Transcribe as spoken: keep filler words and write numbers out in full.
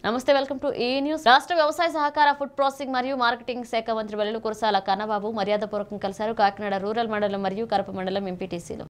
నమస్తే, welcome to ఈ news. రాష్ట్ర వ్యవసాయ సహకార ఫుడ్ ప్రాసెసింగ్ మరియు మార్కెటింగ్ శాఖ మంత్రి వెల్లుల కురసాల కన్నబాబు మర్యాదపూర్వకం కలిశారు. కాకినాడ రూరల్ మండలం మరియు కరప మండలం ఎంపీటీసీలు